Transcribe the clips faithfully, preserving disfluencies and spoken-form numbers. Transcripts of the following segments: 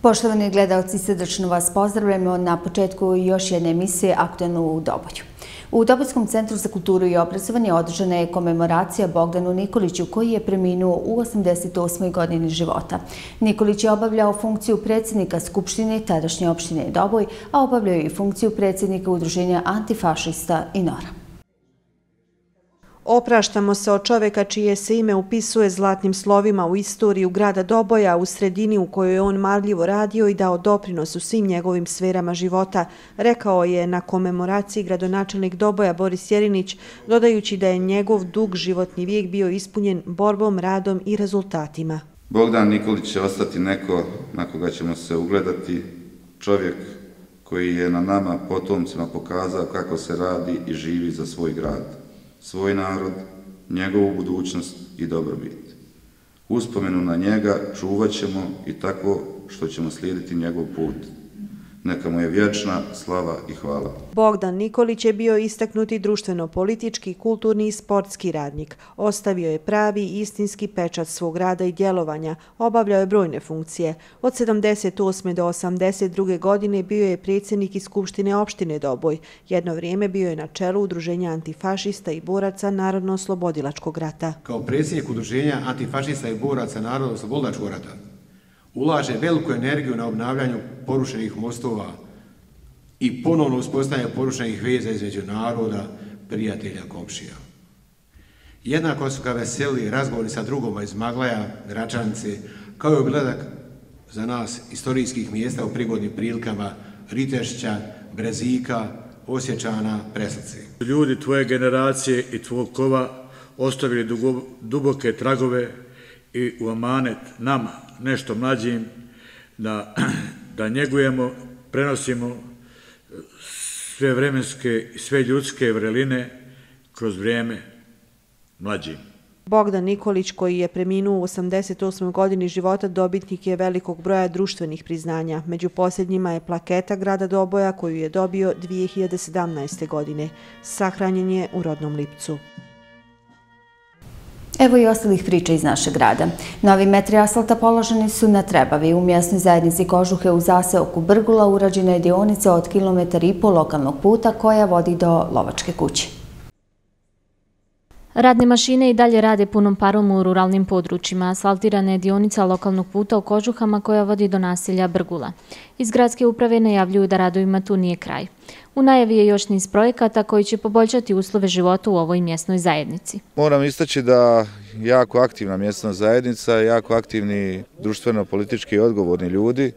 Poštovani gledalci, srdačno vas pozdravljamo na početku još jedne emisije Aktuelno u Doboju. U Dobojskom centru za kulturu i obrazovanje održana je komemoracija Bogdanu Nikoliću koji je preminuo u osamdeset osmoj godini života. Nikolić je obavljao funkciju predsjednika Skupštine tadašnje opštine Doboj, a obavljao je i funkciju predsjednika Udruženja antifašista i Nora. Opraštamo se od čoveka čije se ime upisuje zlatnim slovima u istoriju grada Doboja, u sredini u kojoj je on marljivo radio i dao doprinos u svim njegovim sferama života, rekao je na komemoraciji gradonačelnik Doboja Boris Jerinić, dodajući da je njegov dug životni vijek bio ispunjen borbom, radom i rezultatima. Bogdan Nikolić će ostati neko na koga ćemo se ugledati, čovjek koji je na nama potomcima pokazao kako se radi i živi za svoj grad, svoj narod, njegovu budućnost i dobrobit. Uspomenu na njega čuvat ćemo i tako što ćemo slijediti njegov put. Neka mu je vječna slava i hvala. Bogdan Nikolić je bio istaknuti društveno-politički, kulturni i sportski radnik. Ostavio je pravi i istinski pečat svog rada i djelovanja. Obavljao je brojne funkcije. Od sedamdeset osme do osamdeset druge godine bio je predsjednik i Skupštine opštine Doboj. Jedno vrijeme bio je na čelu Udruženja antifašista i boraca Narodno-oslobodilačkog rata. Kao predsjednik Udruženja antifašista i boraca Narodno-oslobodilačkog rata ulaže veliku energiju na obnavljanju porušenih mostova i ponovno uspostavljanje porušenih veza između naroda, prijatelja, komšija. Jednako su ga veseli razgovori sa drugoma iz Maglaja, Gračanice, kao i obilatak za nas istorijskih mjesta u prigodnim prilikama Ritešća, Brezika, Osječana, Preslice. Ljudi tvoje generacije i tvog kova ostavili duboke tragove i u amanet nama, nešto mlađim, da, da njegujemo, prenosimo sve vremenske i sve ljudske vreline kroz vrijeme mlađim. Bogdan Nikolić, koji je preminuo u osamdeset osmoj godini života, dobitnik je velikog broja društvenih priznanja. Među posljednjima je plaketa grada Doboja koju je dobio dvije hiljade sedamnaeste. godine. Sahranjen je u rodnom Lipcu. Evo i ostalih priča iz našeg grada. Novi metri asfalta položeni su na Trebavi. U mjesnoj zajednici Kožuhe u zaseoku Brgula urađena je dionica od kilometar i pol lokalnog puta koja vodi do Lovačke kuće. Radne mašine i dalje rade punom parom u ruralnim područjima. Asfaltirana je dionica lokalnog puta u Kožuhama koja vodi do naselja Brgula. Iz gradske uprave najavljuju da radovima tu nije kraj. U najavi je još niz projekata koji će poboljšati uslove života u ovoj mjesnoj zajednici. Moram istaći da jako aktivna mjesna zajednica, jako aktivni društveno-politički odgovorni ljudi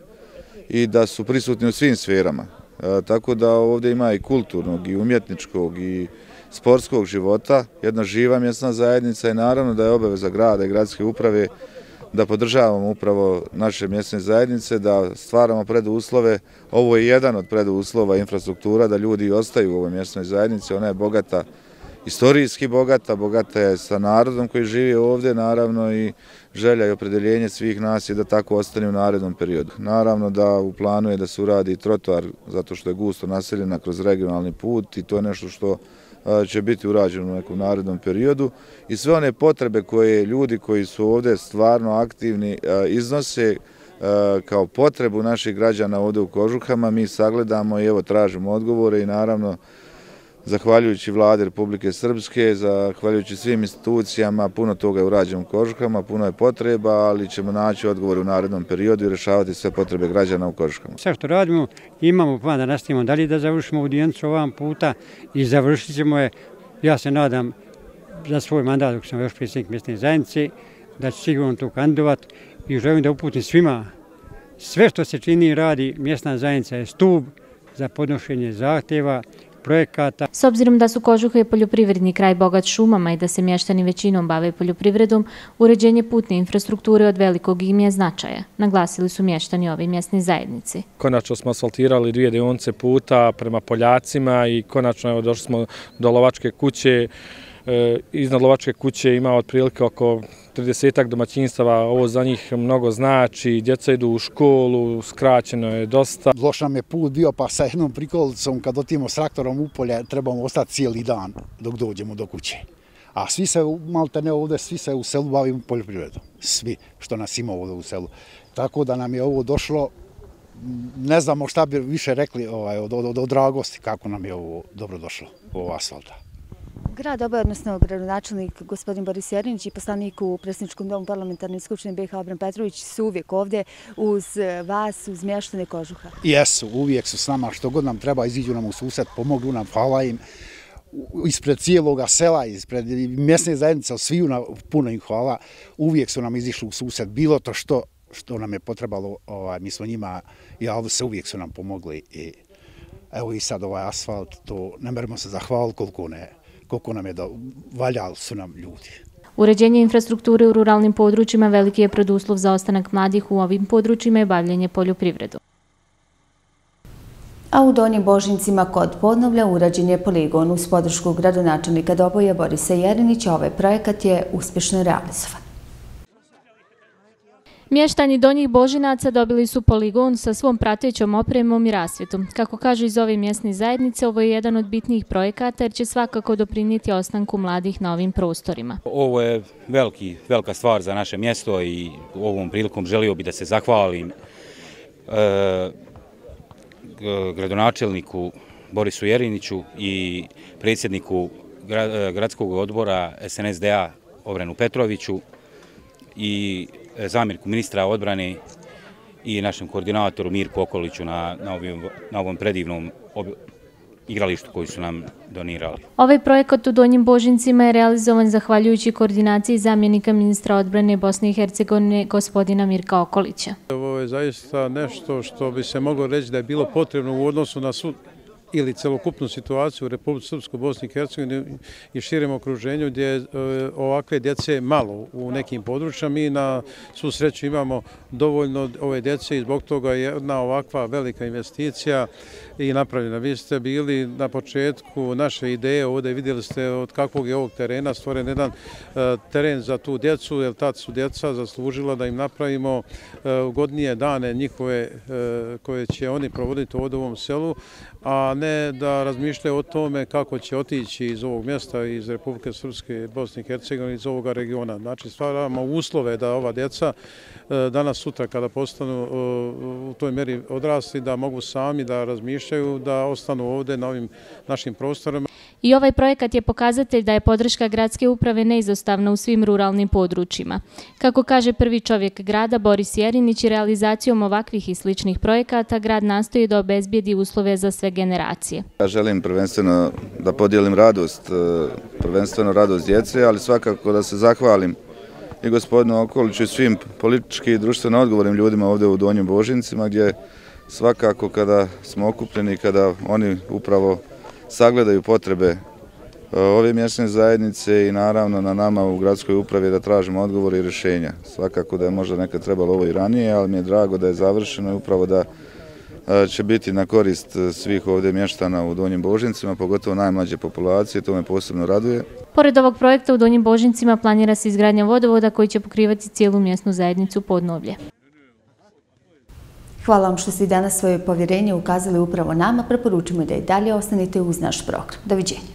i da su prisutni u svim sferama. E, tako da ovdje ima i kulturnog i umjetničkog i sportskog života, jedna živa mjesna zajednica i naravno da je obaveza grada i gradske uprave da podržavamo upravo naše mjesne zajednice, da stvaramo preduslove. Ovo je jedan od preduslova infrastruktura, da ljudi ostaju u ovoj mjesnoj zajednici. Ona je bogata, istorijski bogata, bogata je sa narodom koji živi ovdje, naravno i želja i opredjeljenje svih nas je da tako ostane u narednom periodu. Naravno da u planu je da se uradi trotoar zato što je gusto naseljena kroz regionalni put i to je nešto što će biti urađeno u nekom narednom periodu i sve one potrebe koje ljudi koji su ovdje stvarno aktivni iznose kao potrebu naših građana ovdje u Kožuhama, mi sagledamo i evo tražimo odgovore i naravno zahvaljujući Vladi Republike Srpske, zahvaljujući svim institucijama, puno toga je urađeno u Kožuhama, puno je potreba, ali ćemo naći odgovor u narednom periodu i rješavati sve potrebe građana u Kožuhama. Sve što radimo, imamo plan da nastavimo dalje da završimo u dionicu ovam puta i završit ćemo je, ja se nadam, za svoj mandat dok sam još predsjednik mjesne zajednice, da ću sigurno to kandidovat i želim da uputim svima sve što se čini i radi, mjesna zajednica je stub za podnošenje zahtjeva, projekata. S obzirom da su Kožuhe poljoprivredni kraj bogat šumama i da se mještani većinom bave poljoprivredom, uređenje putne infrastrukture od velikog im je značaja, naglasili su mještani ove mjesne zajednice. Konačno smo asfaltirali dvije dionice puta prema Poljacima i konačno evo, došli smo do Lovačke kuće. E, iznad Lovačke kuće ima otprilike oko tridesetak domaćinstava, ovo za njih mnogo znači, djeca idu u školu, skraćeno je dosta. Loš nam je put bio, pa sa jednom prikolicom kad otimo s traktorom u polje trebamo ostati cijeli dan dok dođemo do kuće. A svi se, malte ne ovdje, svi se u selu bavimo poljoprivredom. Svi što nas ima ovdje u selu. Tako da nam je ovo došlo ne znamo šta bi više rekli ovaj, od, od, od dragosti kako nam je ovo dobro došlo, ovo asfalta. Grad Obaj, odnosno gradonačelnik gospodin Boris Jerinić i poslanik u predsjedničkom domu parlamentarne skupštine B iH Obran Petrović su uvijek ovdje uz vas, uz mještane Kožuha. Jesu, uvijek su s nama, što god nam treba, iziđu nam u susret, pomognu nam, hvala im. Ispred cijeloga sela, ispred mjesne zajednice, sviju nam, puno im hvala, uvijek su nam izišli u susret, bilo to što, što nam je potrebalo, ovaj, mi smo njima, javili se, uvijek su nam pomogli i evo i sad ovaj asfalt, to ne merimo se zahvaliti koliko ne koliko nam je da valjali su nam ljudi. Uređenje infrastrukture u ruralnim područjima veliki je preduslov za ostanak mladih u ovim područjima i bavljenje poljoprivredom. A u Donjim Božincima kod Podnovlja urađen je poligon uz podršku gradonačelnika Doboja Borisa Jerinića. Ovaj projekat je uspješno realizovan. Mještani Donjih Božinaca dobili su poligon sa svom pratećom opremom i rasvjetom. Kako kažu iz ove mjesne zajednice, ovo je jedan od bitnijih projekata jer će svakako doprinijeti ostanku mladih na ovim prostorima. Ovo je veliki, velika stvar za naše mjesto i ovom prilikom želio bih da se zahvalim e, gradonačelniku Borisu Jeriniću i predsjedniku gradskog odbora S N S D A Obranu Petroviću i zamjerku ministra odbrane i našem koordinatoru Mirku Okoliću na, na, ovim, na ovom predivnom ob, igralištu koji su nam donirali. Ovaj projekat u Donjim Božincima je realizovan zahvaljujući koordinaciji zamjenika ministra odbrane Bosne i Hercegovine gospodina Mirka Okolića. Ovo je zaista nešto što bi se moglo reći da je bilo potrebno u odnosu na sud ili celokupnu situaciju u Republici Srpskoj, Bosni i Hercegovini i širem okruženju gdje je ovakve djece malo u nekim područjima. Mi na svu sreću imamo dovoljno ove djece i zbog toga je jedna ovakva velika investicija i napravljena. Vi ste bili na početku naše ideje, ovdje vidjeli ste od kakvog je ovog terena stvoren jedan teren za tu djecu, jer tad su djeca zaslužila da im napravimo ugodnije dane njihove koje će oni provoditi ovdje u ovom selu, a ne da razmišljaju o tome kako će otići iz ovog mjesta, iz Republike Srpske, Bosne i Hercegovine, iz ovoga regiona. Znači, stvaramo uslove da ova djeca danas, sutra, kada postanu u toj mjeri odrasli, da mogu sami da razmišljaju, da ostanu ovdje na ovim našim prostorima. I ovaj projekat je pokazatelj da je podrška gradske uprave neizostavna u svim ruralnim područjima. Kako kaže prvi čovjek grada Boris Jerinić, i realizacijom ovakvih i sličnih projekata grad nastoji da obezbijedi uslove za sve generacije. Ja želim prvenstveno da podijelim radost, prvenstveno radost djece, ali svakako da se zahvalim i gospodinu Okoliću i svim politički i društveno odgovornim ljudima ovdje u Donjim Božincima, gdje svakako kada smo okupljeni, kada oni upravo sagledaju potrebe ove mjesne zajednice i naravno na nama u gradskoj upravi da tražimo odgovore i rješenja. Svakako da je možda nekad trebalo ovo i ranije, ali mi je drago da je završeno i upravo da će biti na korist svih ovdje mještana u Donjim Božincima, pogotovo najmlađe populacije, to me posebno raduje. Pored ovog projekta u Donjim Božincima planira se izgradnja vodovoda koji će pokrivati cijelu mjesnu zajednicu Podnovlje. Hvala vam što ste danas svoje povjerenje ukazali upravo nama. Preporučujemo da i dalje ostanete uz naš program. Doviđenja.